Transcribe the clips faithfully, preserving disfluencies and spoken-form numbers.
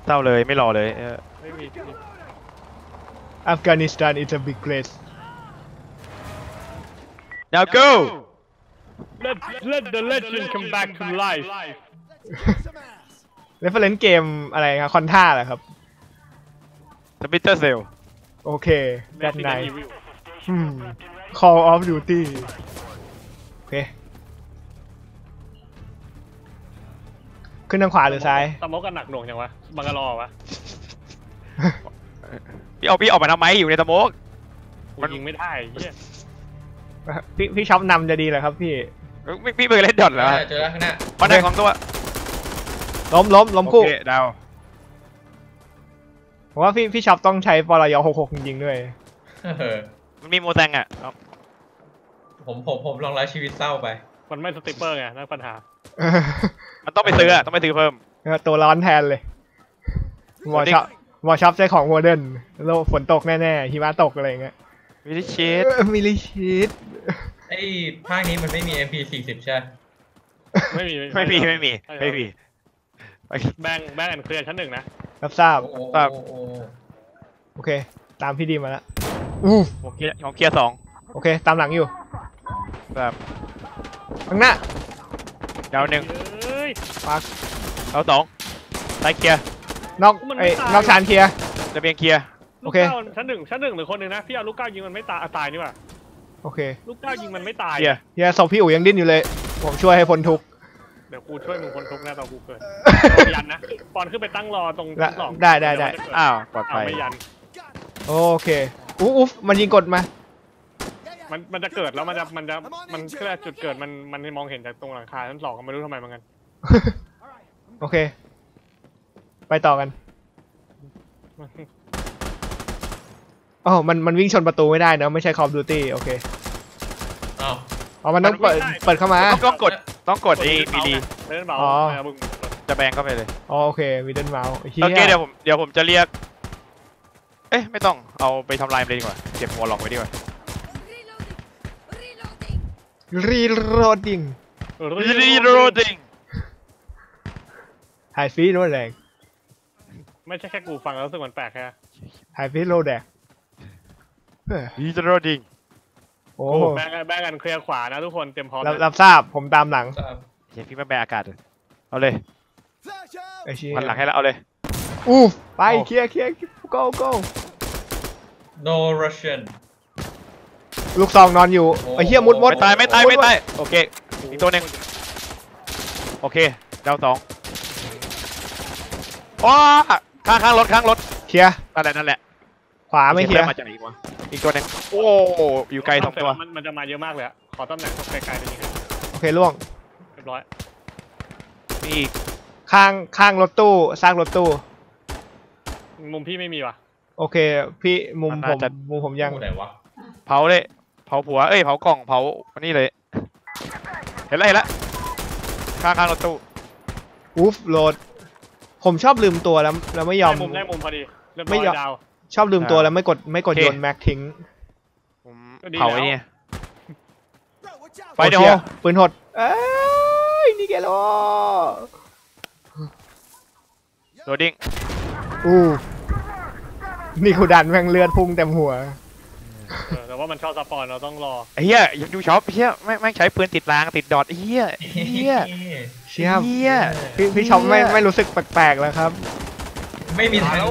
เศร้าเลยไม่รอเลยไม่มี Afghanistan is a big place now go let let the legend come back to life reference เกมอะไรครับคอนท่าเหรอครับ Splinter Cell โอเค that night Call of Duty โอเคขึ้นทางขวาหรือซ้ายสมองกันหนักหน่วงจังวะบังกะลอวะพี่เอาพี่ออกมาทำไมอยู่ในสโมกมันยิงไม่ได้พี่พี่ช็อปนำจะดีเหรอครับพี่พี่เพิ่งเล่นดอทเหรอเจอแล้วข้างหน้ามันได้ของตัวล้มล้มล้มคู่ดาวผมว่าพี่พี่ช็อปต้องใช้ปลายหกหกจริงๆด้วยมันมีโมแซงอ่ะผมผมผมลองไล่ชีวิตเศร้าไปมันไม่สติปเปอร์ไงนั่นปัญหามันต้องไปซื้อต้องไปซื้อเพิ่มตัวร้อนแทนเลยหมอช็อปหมอช็อปใช้ของโมเดิร์นแล้วฝนตกแน่ๆหิมะตกอะไรเงี้ยมิลิชีตมิลิชีตไอ้ภาคนี้มันไม่มี เอ็ม พี สี่สิบ ใช่ไม่มีไม่มีไม่มีไม่มีแบงแบงแอนเคลียร์ชั้นหนึ่งนะรับทราบทราบโอเคตามพี่ดีมาแล้วอู้ของเคลียร์ของเคลียร์สองโอเคตามหลังอยู่แบบข้างหน้าดาวหนึ่งปักดาวสองซ้ายเคลียร์นอกไอ้นอกชานเคลียร์ระเบียงเคลียร์โอเคชั้นหนึ่งชั้นหนึ่งหรือคนหนึ่งนะพี่เอาลูกก้าวยิงมันไม่ตายตายนี่ว่ะโอเคลูกก้าวยิงมันไม่ตายเฮียศพพี่อู๋ยังดิ้นอยู่เลยผมช่วยให้พ้นทุกเดี๋ยวกูช่วยมึงพ้นทุกแน่ตอนกูเกิดยันนะปอนขึ้นไปตั้งรอตรงสองได้ได้ได้อ้าวปลอดภัยไม่ยันโอเคอุ๊อุ๊มันยิงกดมามันมันจะเกิดแล้วมันจะมันจะมันแค่จุดเกิดมันมันมองเห็นจากตรงหลังคาชั้นสองไม่รู้ทำไมเหมือนกันโอเคไปต่อกันอ๋อมันมันวิ่งชนประตูไม่ได้นะไม่ใช่ Call of Duty โอเคอ้าวอ๋อมันต้องเปิดเปิดเข้ามาต้องกดต้องกดไอ้มีดีอ๋อจะแบงเข้าไปเลยอ๋อโอเคมีเดินเมาส์โอเคเดี๋ยวผมเดี๋ยวผมจะเรียกเอ๊ะไม่ต้องเอาไปทำลายเลยดีกว่าเก็บหัวหลอกไว้ดีกว่ารีโรดดิ้งรีโรดดิ้งไฮฟีโรดแรงไม่ใช่แค่กูฟังแล้วรู้สึกมันแปลกแค่ไฮฟีโรดแดงรีโรดดิ้งโอ้แบงแบงกันเคลียร์ขวานะทุกคนเตรียมพร้อมรับทราบผมตามหลังเฮ้ยพี่มาแบกอากาศเอาเลยมันหลังให้แล้วเอาเลยอู้ไปเคลียร์เคลียร์ go go no Russian ลูกซองนอนอยู่ไอ้เหี้ยมุดมุดไม่ตายไม่ตายไม่ตายโอเคอีกตัวหนึ่งโอเคดาวสองว้าข้างข้างรถข้างรถเคลียร์นั่นแหละนั่นแหละขวาไม่เคลียร์มาจากอีกวะอีกตัวหนึ่งโอ้อยู่ไกลสองตัวมันจะมาเยอะมากเลยอะขอตำแหน่งไกลๆเลยนี่โอเคล่วงเรียบร้อยมีอีกข้างข้างรถตู้ซากรถตู้มุมพี่ไม่มีว่ะโอเคพี่มุมผมมุมผมยังไหนวะเผาเลยเผาผัวเอ้ยเผากล่องเผาอันนี้เลยเห็นแล้วเห็นแล้วข้างข้างรถตู้อุ๊ฟโหลดผมชอบลืมตัวแล้วแล้วไม่ยอมมุมได้มุมพอดีไม่ยอมชอบลืมตัวแล้วไม่กดไม่กดโยนแม็กทิ้งเผาไอ้นี่ไฟเดียวปืนหดเอ้ยนี่แกโลโรดดิ้งอู้นี่กูดันแม่งเลือดพุ่งเต็มหัวแต่ว่ามันชอบสปอนเราต้องรอเฮียยังดูช็อปเฮียไม่ไม่ใช้ปืนติดรางติดดอทเฮียเฮียเชี่ยเฮียพี่พี่ช็อปไม่ไม่รู้สึกแปลกๆแล้วครับไม่มีทาง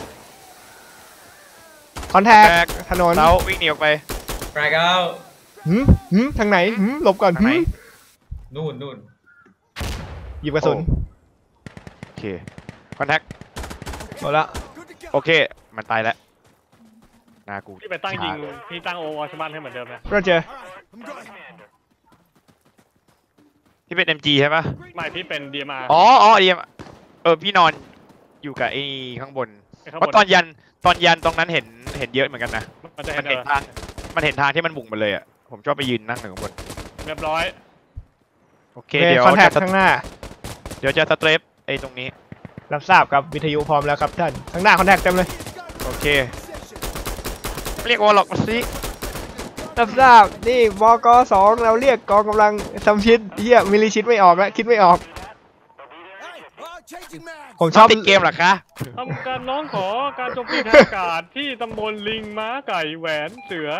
คอนแทคถนนเราวิ่งหนีออกไปแฟร์เอาหืมหืมทางไหนหืมหลบก่อนหืมนู่นนู่นหยิบกระสุนโอเคคอนแทคหมดละโอเคมันตายแล้วนากูพี่ไปตั้งยิงพี่ตั้งโอวอชมันให้เหมือนเดิมนะก็เจอที่เป็น เอ็ม จี ใช่ปะไม่พี่เป็น ดี เอ็ม อาร์อ๋ออ๋อ ดี เอ็ม อาร์ เออพี่นอนอยู่กับไอ้ข้างบนเพราะตอนยันตอนยันตรงนั้นเห็นเห็นเยอะเหมือนกันนะมันจะเห็นทางมันเห็นทางที่มันบุกมาเลยอ่ะผมชอบไปยืนนั่งหนึ่งข้างบนเรียบร้อยโอเคเดี๋ยวคอนแทคข้างหน้าเดี๋ยวจะสเตรปไอ้ตรงนี้รับทราบครับวิทยุพร้อมแล้วครับท่านข้างหน้าคอนแทคเต็มเลยโอเคเรียกวอลล็อกมาสิรับทราบนี่บกสองเราเรียกกองกำลังซัมชิดเยี่ยมิลิชิดไม่ออกแล้วคิดไม่ออกผมชชออบบติดเกมเหรอคะทำการน้องขอการโจมตีทางอากาศที่ตำบลลิงม้าไก่แหวนเสือ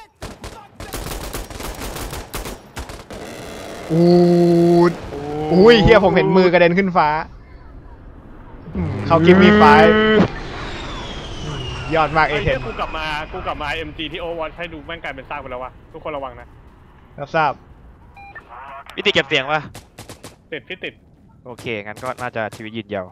อูดอุ้ยเฮียผมเห็นมือกระเด็นขึ้นฟ้าอืมเขากิฟมีไฟยอดมากเอไอ้เทเหี้นยกูกลับมากูกลับมาเอ็มจีที่โอวันให้ดูแม่งกลายเป็นซากไปแล้ววะทุกคนระวังนะรับทราบพี่ติดเก็บเสียงปะติดที่ติดโอเคงั้นก็น่าจะชีวิตยืนยาว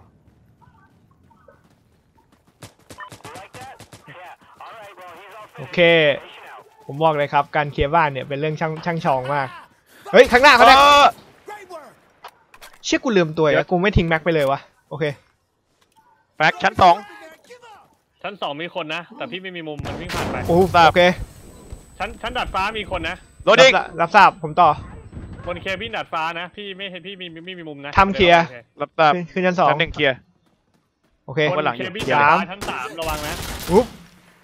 โอเค ผมบอกเลยครับการเคลียร์บ้านเนี่ยเป็นเรื่องช่างช่างชองมากเฮ้ยข้างหน้าเขาได้เออเชื่อกูลืมตัวอ่ะกูไม่ทิ้งแม็กไปเลยวะโอเคแฟกชั้นสองชั้นสองมีคนนะ แต่พี่ไม่มีมุมมันวิ่งผ่านไปโอ้โอเคชั้นชั้นดาดฟ้ามีคนนะโรดิงรับรับทราบผมต่อบนเคพี่ดาดฟ้านะพี่ไม่เห็นพี่มีไม่มีมุมนะทำเคลียร์รับทราบขึ้นขึ้นชั้นสองชั้นหนึ่งเคลียร์โอเคบนวันหลังเคพี่เคลียร์ดาดสามฟ้าชั้นสามระวังนะอุ๊บ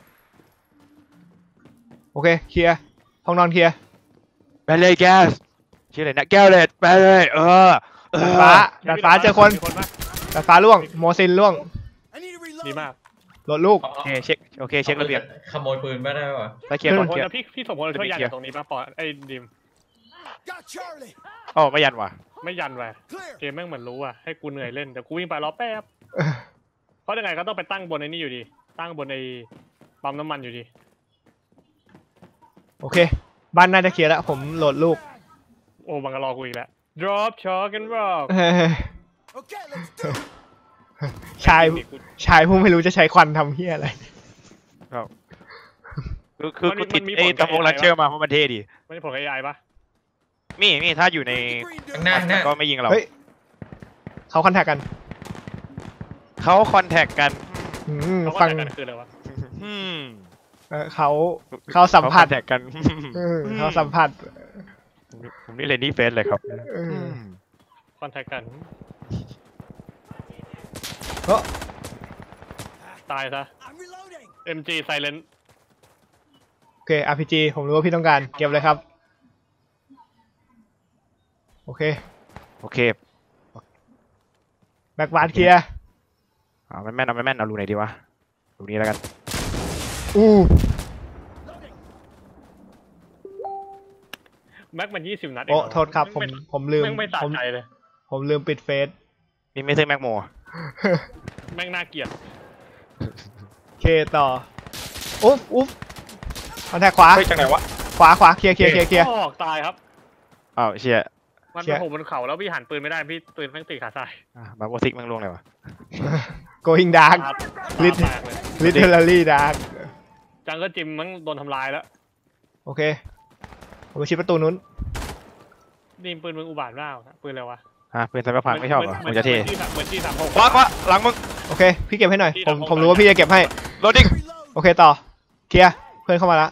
โอเคเคลียร์ห้องนอนเคลียร์ไปเลยแกสชื่ออะไรนะแก้วเลยไปเลยเออเอดาดอฟ้าดาดฟ้าเจอคนมีคนปะดาดฟ้าล่วงโมซินล่วงดีมากโหลดลูกโอเคเช็คโอเคเช็คระเบียบขโมยปืนไม่ได้ป่ะไปเคลียร์ก่อนคนเคลียร์นะพี่พี่สมพลช่วยยันจากตรงนี้ปะปอไอ้ดิมอ๋อไม่ยันว่ะไม่ยันว่ะเกมแม่งเหมือนรู้อ่ะให้กูเหนื่อยเล่นเดี๋ยวกูวิ่งไปรอแป๊บเพราะยังไงก็ต้องไปตั้งบนไอ้นี่อยู่ดีตั้งบนไอ้ปั๊มน้ำมันอยู่ดีโอเค บ้านน่าจะเคลียร์แล้วผมโหลดลูกโอ้บังกะรอกูอีกแล้ว drop chalk and rock เฮ้ยชายชายผู้ไม่รู้จะใช้ควันทำเฮียอะไรคือคือกูติดไอ้ตะโมงลันเชอร์มาเพราะมันเท่ดีไม่ใช่ผล เอ ไอ ปะมีมีถ้าอยู่ในข้างหน้าข้างหน้าก็ไม่ยิงเราเฮ้ยเขาคอนแทคกันเขาคอนแทคกันอืมเขาก็ฟังแต่กันคืออะไรวะอืมเอ่อเขาเขาสัมผัสเขา contact กันเออเขาสัมผัสผมนี่เลยนี่เฟสเลยครับเออคอนแทคกันเฮ้ยตายซะ เอ็ม จี silent โอเค อาร์ พี จี ผมรู้ว่าพี่ต้องการเก็บเลยครับโอเคโอเคแบ็กบาร์เคลียร์อ่าไม่แม่นเอาไม่แม่นเอารูไหนดีวะรูนี้แล้วกันอู้แม็กมันยี่สิบนัดเองโอ้เหรอโทษครับผมผมลืมแม่งไม่สะผมใจเลยผมลืมปิดเฟซนี่ไม่ใช่แม็กโมแม่งน่าเกลียดเคต่ออุ๊บอุ๊บคอนแทคขวาเฮ้ยจังไหนวะขวาขวาเคลียร์เคลียร์เคลียร์เคลียร์ออกตายครับอ้าวเชี่ยมันเชี่ไปยโผล่บนเขาแล้วพี่หันปืนไม่ได้พี่ปืนแม่งตีขาซ้ายอ่ะมาโบซิกแม่งลวงเลยวะ going dark ครับลิดตาแตกเลย literally dark จังก็จิมมันโดนทำลายแล้วโอเคผมไปชิดประตูนู้นนี่ปืนมึงอุบาทมากปืนอะไรวะฮะเป็นไซเบอร์พังไม่ชอบเหรอเหมัมืนนจะเท่เหมือนที่สามหกคว้าคว้าหลังมึงโอเคพี่เก็บให้หน่อยที่ผมทำผมรู้ว่าพี่จะเก็บให้โรดิ้งโอเคต่อเคลียร์เพื่อนเข้ามาละ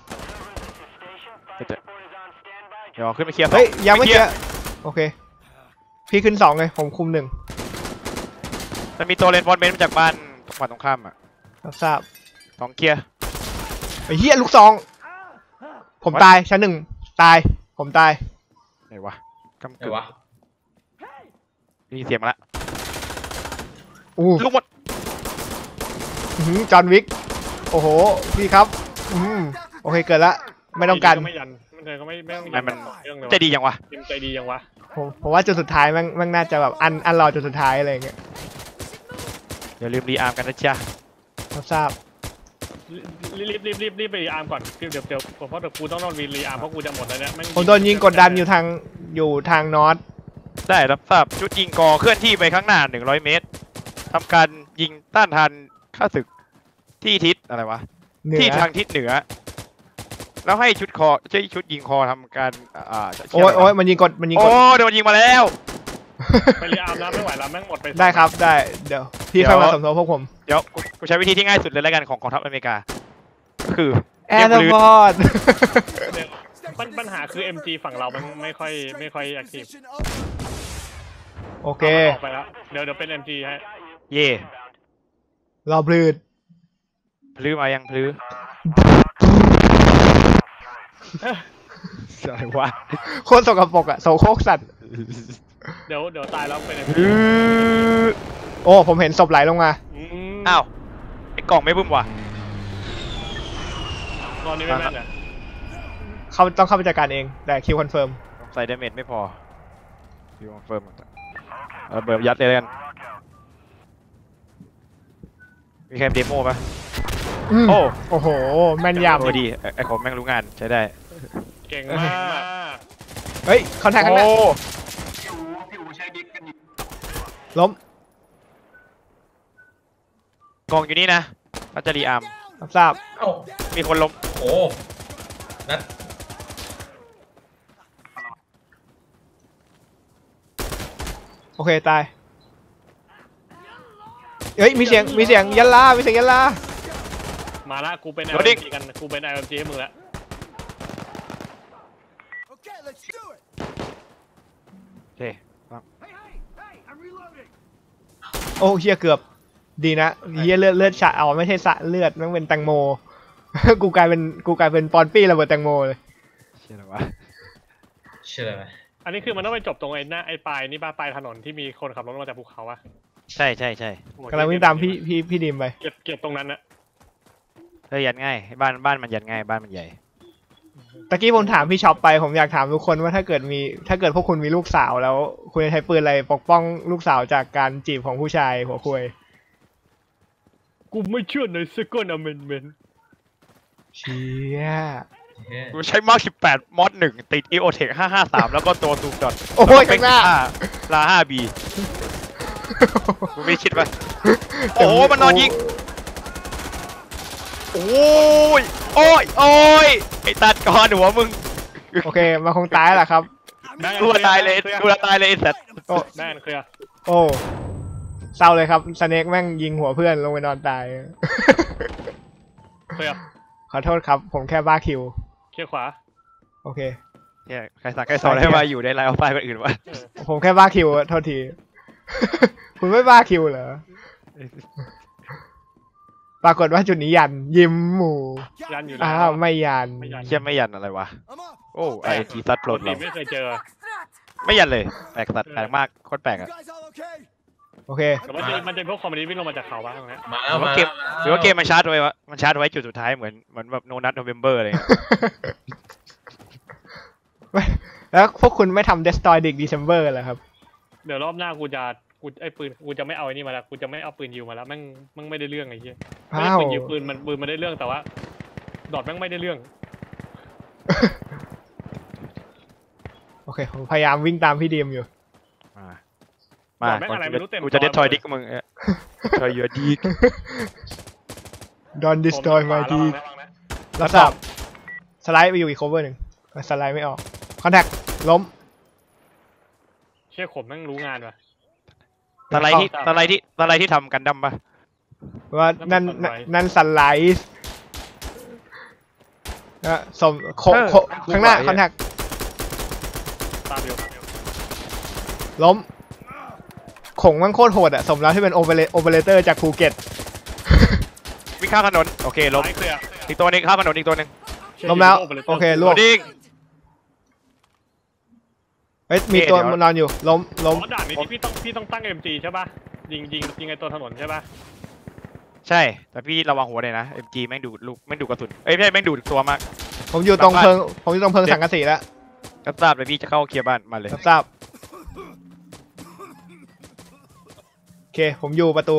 เดี๋ยวขึ้นไปเคลียร์เฮ้ยยังไม่ปเคลียร์โอเคพี่ขึ้นสองเลยผมคุมหนึ่งมันมีตัวเลนบอลเบนมาจากบ้านฝั่งตรงข้ามอ่ะรับทราบสองเคลียร์ไอ้เหี้ยลูกซอง ผมตายชั้นหนึ่งตายผมตายไหนวะกำไหนกึ่งวะได้ยินเสียงมาละอู้ลูกหมดอื้อหือจอห์นวิกโอ้โหพี่ครับอืมโอเคเกิดละไม่ต้องการไม่ยันมันเลยก็ไม่ไม่ต้องมันมันเรื่องเลยใจดีจังวะจิมใจดียังวะผมผมว่าจุดสุดท้ายแมันมันน่าจะแบบอันอันรอจุดสุดท้ายอะไรอย่างเงี้ยอย่าลืมรีอาร์มกันนะจ๊ะรับทราบรีบรีบรีบรีบไปรีอาร์มก่อนเดี๋ยวเดี๋ยวเดี๋ยวเพราะเดี๋ยวกูต้องนอนวีรีอาร์มเพราะกูจะหมดแล้วเนี่ยแงผมโดนยิงกดดันอยู่ทางอยู่ทางนอตได้รับทราบชุดยิงกอเคลื่อนที่ไปข้างหน้าหนึ่งร้อยเมตรทำการยิงต้านทานข้าศึกที่ทิศอะไรวะเหนือที่ทางทิศเหนือ แล้วให้ชุดคอใช้ชุดยิงคอทำการอ่าโอ้ยโอ้ยมันยิงกดมันยิงกโอ้ดโดนยิงมาแล้วไปรีอาร์มแล้วไม่ไหวแล้วแม่งหมดไปได้ครับได้เดี๋ยวพี่ค่อยมาสมทบพวกผมเดี๋ยวกูกูใช้วิธีที่ง่ายสุดเลยแล้วกันของกองทัพอเมริกาก็คือแอนด์บอดเดี๋ยวปัญปัญหาคือ เอ็ม จี ฝั่งเรามันไม่ค่อยไม่ค่อยแอคทีฟโอเคออกไปแล้วเดี๋ยวเดี๋ยวเป็น เอ็ม จี ให้เย่รอบลืดพลื้อมายังพลื้ออะไรวะโคตรสกปรกอะโสโครกสัตว์เดี๋ยวเดี๋ยวตายแล้วเป็นพลื้อโอ้ผมเห็นศพไหลลงมาอืมอ้าวไอ้กล่องไม่บึ้มว่ะตอนนี้ไม่แม่นอ่ะเขาต้องเข้าไปจัดการเองแต่คิวคอนเฟิร์มใส่ดาเมจไม่พอพี่คอนเฟิร์มเออเบิร์ดยัดเลยแล้วกันมีใครเดโม่ปะ โอ้โอ้โหแม่นยโอ้ดีไอ้ไอ้ของแม่งรู้งานใช้ได้เก่งมากำเฮ้ยคอนแทคข้างหน้าโอ้ล้มกองอยู่นี่นะพัชรีอาร์มรับทราบเอ้ามีคนล้มโอ้นัดโอเคตายเฮ้ยมีเสียงมีเสียงยันลามีเสียงยันลามาละกูเป็น แอล เอ็ม จี กันกูเป็น แอล เอ็ม จี ให้มึงละโอเคโอ้เฮียเกือบดีนะเฮียเลือดเลือดฉะเอาไม่ใช่สะเลือดมันเป็นแตงโม กูกลายเป็นกูกลายเป็นปอนปี้ระเบิดแตงโมเลยเชื่อหรอวะเชื่อไหมอันนี้คือมันต้องไปจบตรงไอ้หน้าไอ้ปลายนี่ป่ะปลายถนนที่มีคนขับรถลงมาจากภูเขาอะใช่ใช่ใช่กำลังวิ่งตามพี่พี่พี่ดิมไปเก็บเก็บตรงนั้นนะเฮ้ยยัดง่ายบ้านบ้านมันยัดง่ายบ้านมันใหญ่ตะกี้ผมถามพี่ช็อปไปผมอยากถามทุกคนว่าถ้าเกิดมีถ้าเกิดพวกคุณมีลูกสาวแล้วคุณจะใช้ปืนอะไรปกป้องลูกสาวจากการจีบของผู้ชายหัวคุยกูไม่เชื่อใน second amendment เชี่ยเฮ้ยกูใช้มาร์คสิบแปดมอดหนึ่งติดอีโอเทคห้าห้าสามแล้วก็ตัวซูมดอทโอ้ยข้างหน้าลาห้าบีกูไม่คิดว่าโอ้โหมันนอนยิงโอ้ยโอ้ยโอ้ยไอ้ตัดก่อนหัวมึงโอเคมาคงตายแล้วล่ะครับกูตายเลยกูตายเลยไอ้สัตว์โอ้แม่นเคลียร์โอ้เศร้าเลยครับสเน็กแม่งยิงหัวเพื่อนลงไปนอนตายเคลียร์ขอโทษครับ ผมแค่บ้าคิวเคลียร์ขวาโอเคเนี่ยใครสั่งใครสอนให้มาอยู่ในไลน์เอาไฟล์คนอื่นวะเออผมแค่บ้าคิวอะโทษที คุณไม่บ้าคิวเหรอ ปรากฏว่าจุดนี้ยัน ยิ้มหมูยันอยู่แล้วอ้าวไม่ยันไม่ยันเชี่ยไม่ยันอะไรวะโอ้ไอทีซัดโปรปดกติเราไม่เคยเจอไม่ยันเลยแปลกสัตว์แปลกมากโคตรแปลกอะโอเคแต่ว่าจะมันจะพวกคอมมิวนิสต์วิ่งลงมาจากเขาวะตรงเนี้ยมาหแล้วรือว่ามาเกมแล้วหรือว่าเกมมันชาร์จไว้วะมันชาร์จไว้จุดสุดท้ายเหมือนเหมือนแบบโนนัทโนเวมเบอร์อะไรเงี้ยแล้วพวกคุณไม่ทำ Destroy Dick December เหรอครับเดี๋ยวรอบหน้ากูจะกูไอ้ปืนกูจะไม่เอาไอ้นี่มาแล้วกูจะไม่เอาปืนยิวมาแล้วแม่งแม่งไม่ได้เรื่องไอ้เหี้ยไม่ได้อ้าวปืนยิวปืนมันปืนมันได้เรื่องแต่ว่าดอทแม่งไม่ได้เรื่องโอเค ผมพยายามวิ่งตามพี่ดีมอยู่มามาแม่งอะไรไม่รู้เต็มกูจะจอเดททอยหมดเลยดิกมึงเอ๊ะทอยเยอะดี Don't destroy ผม my ระวัง dick นะระวังนะรับทราบสไลด์ไปอยู่อีก cover หนึ่งสไลด์ไม่ออก คอนแทคล้มเชี่ยขมแม่งรู้งานว่ะตะไลที่ตะไลที่ตะไลที่ทำกันดั้มปะว่านั่นนั่นมัน sunrise นั่นสไลด์นะสมโคโคข้างหน้าคอนแทคตามอยู่ตามอยู่ล้มขงมันโคตรโหดอะสมแล้วที่เป็นโอเปอเรโอเปอเรเตอร์จากภูเก็ตวิ่งข้ามถนนโอเคล้มซ้ายเคลียร์อีกตัวหนึงข้ามถนนอีกตัวหนึงล้มแล้วโอเคลวกดิ้งเฮ้ยมีตัวเดี๋ยวนอนอยู่ล้มล้มอ๋อด่านนี้ที่พี่ต้องพี่ต้องตั้ง เอ็ม จี ใช่ป่ะยิงยิงยิงไอ้ตัวถนนใช่ป่ะใช่แต่พี่ระวังหัวเลยนะ เอ็ม จี แม่งดูดลูกแม่งดูดกระสุนเอ้ยไม่ใช่แม่งดูดตัวมากผมอยู่ตรงเพิงผมอยู่ตรงเพิงสังกะสีแล้วก็ทราบเลยพี่จะเข้าเคลียร์บ้านมาเลยรับทราบโอเคผมอยู่ประตู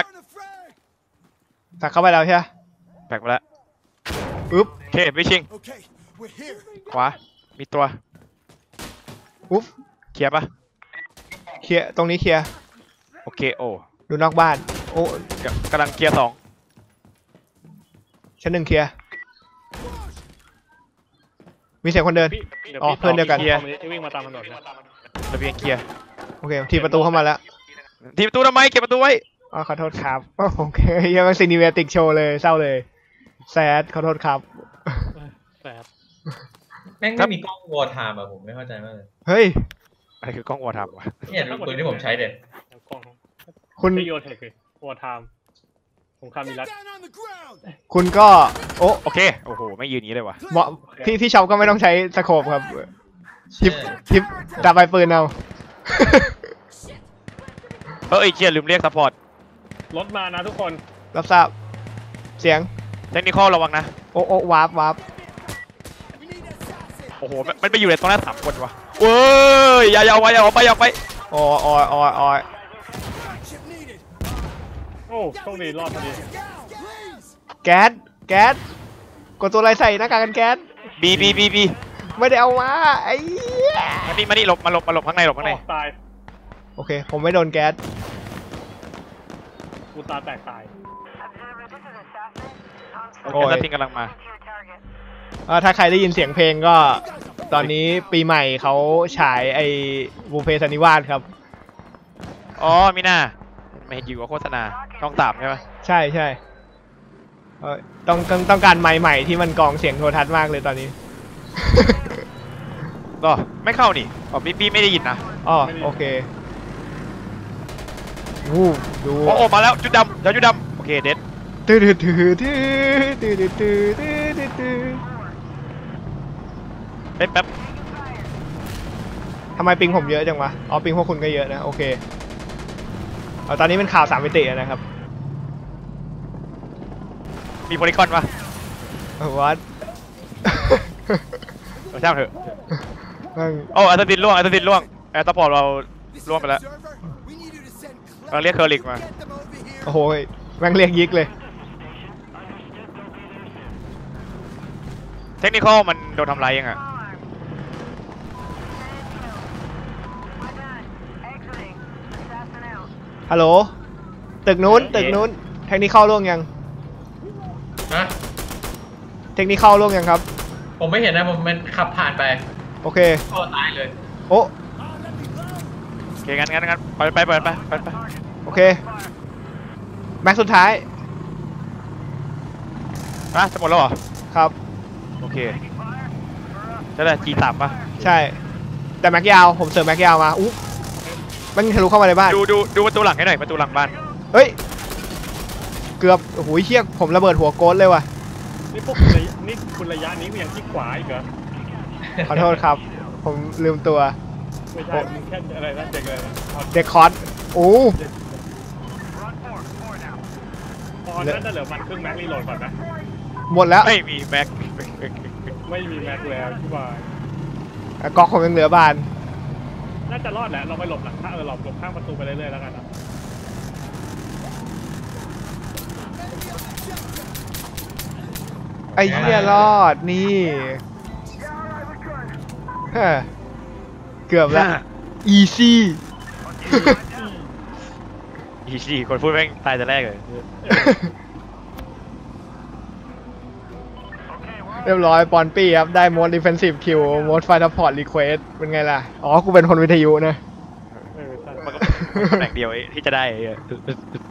สักเข้าไปแล้วใช่ไหมแปลกมาแล้วอุ๊บโอเคไม่ชิงขวามีตัวอุ๊บเคลียร์ปะเคลียร์ตรงนี้เคลียร์โอเคโอ้ดูนอกบ้านโอ้กำลังเคลียร์สองชั้นหนึ่งเคลียร์มีเสียงคนเดินพี่เดี๋ยวอ๋อพี่เพื่อนเดียวกันคอมมิวนิสต์ที่วิ่งมาตามถนนนะระเบียงเคลียร์โอเคทีประตูเข้ามาแล้วทีประตูทำไมเก็บประตูไว้อ๋อขอโทษครับโอเคยังเป็นซีนิเวติกโชว์เลยเศร้าเลยแซดขอโทษครับแสบแม่งไม่มีกล้องวอร์ไทม์อะผมไม่เข้าใจมากเลยเฮ้ยอะไรคือกล้องวอร์ทำวะเนี่ยดูปืนที่ผมใช้เด็ดเอากล้องคุณไอโยเทคเลยวอร์ไทม์สงครามมิรัตคุณก็โอ้โอเคโอ้โหไม่ยืนอย่างนี้เลยวะเหมาะพี่พี่ช็อปก็ไม่ต้องใช้สโคปครับหยิบใช่หยิบดาบใบปืนเอาเฮ้ยเชียลืมเรียกซัพพอร์ตรถมานะทุกคนรับทราบเสียงเทคนิคอลระวังนะโอ้โอ้วาร์ปวาร์ปโอ้โหมันมันไปอยู่ในตรงนั้นสามคนวะเว้ยอย่าอย่าเอาไปอย่าเอาไปอย่าเอาไปโอ้ยโอ้ยโอ้ยโอ้ยโอ้โชคดีรอดพอดีแก๊สแก๊สกดตัวอะไรใส่หน้ากากกันแก๊สบีบีบีบีไม่ได้เอามาไอ้เหี้ยมานี่มานี่หลบมาหลบมาหลบข้างในหลบข้างในโอ้ตายโอเคผมไม่โดนแก๊สกูตาแตกตายโอ้ยแล้วทิ้งกำลังมาเอ่อถ้าใครได้ยินเสียงเพลงก็ ตอนนี้ปีใหม่เขาฉายไอ้บูเพสันนิวาสครับอ๋อมีหน้าไม่เห็นอยู่กับโฆษณาช่องสามใช่ไหมใช่ใช่เอ่อต้องต้องต้องการไมค์ใหม่ที่มันกรองเสียงโทรทัศน์มากเลยตอนนี้ก็ไม่เข้านี่อ๋อบีบีไม่ได้ยินนะอ๋อโอเควู้ดูโอ้โอ้มาแล้วจุดดำเดี๋ยวจุดดำโอเคเด็ดตื้อตื้อตื้อตื้อตื้อตื้อตื้อตื้อตื้อตื้อแป๊บแป๊บทำไมปิงผมเยอะจังวะอ๋อปิงพวกคุณก็เยอะนะโอเคเอาตอนนี้เป็นข่าวสามมิตินะครับมีโพลีกอนปะวัดเราช่างเถอะนั่งโอ้อัลตดินล่วงอัลตดินล่วงแอร์ซัพพอร์ตเราล่วงไปแล้วกำลังเรียกเคอร์ลิกมาโอ้โหแม่งเรียกยิกเลยเทคนิคอลมันโดนทำลายยังอ่ะฮัลโหลตึกนู้นตึกนู้นเทคนิคเข้าล่วงยังฮะเทคนิคเข้าล่วงยังครับผมไม่เห็นนะผมมันขับผ่านไปโอเคก็ตายเลยโอ้โอเคงั้นงั้นงั้นไปไปไปไปไปไปโอเคแม็กสุดท้ายอ่ะจะหมดแล้วเหรอครับโอเคจะได้จีสามปะใช่ แต่แม็กยาวผมเสริมแม็กยาวมาอุ๊บมันทะลุเข้ามาในบ้านดูดูดูประตูหลังให้หน่อยประตูหลังบ้านเฮ้ยเกือบโอ้โหเชี่ยผมระเบิดหัวโกนเลยว่ะนี่พวกคุณระยะนี่คุณระยะนี้กูยังที่ขวาอีกเหรอขอโทษครับ ผมลืมตัวไม่ใช่มึงแค่อะไรนะเด็กเลยนะเอาเด็กคอร์สโอ้ตอนนั้นน่ะเหลือมันครึ่งแม็กรีโหลดก่อนนะหมดแล้วไม่มีแม็กไม่มีแม็กแล้วที่ว่าก๊อกผมยังเหลือบานน่าจะรอดแหละเราไปหลบหลังข้างเออหลบหลบข้างประตูไปเรื่อยๆแล้วกันนะไอ้เหี้ยรอดนี่เฮ้อเกือบแล้ว easy อีซี่คนพูดแม่งตายแต่แรกเลยเรียบร้อยปอนปี้ครับ ได้ most defensive kill most fight support request เป็นไงล่ะ อ๋อ กูเป็นคนวิทยุนะเออใช่มันก็ตำแหน่งเดียวที่จะได้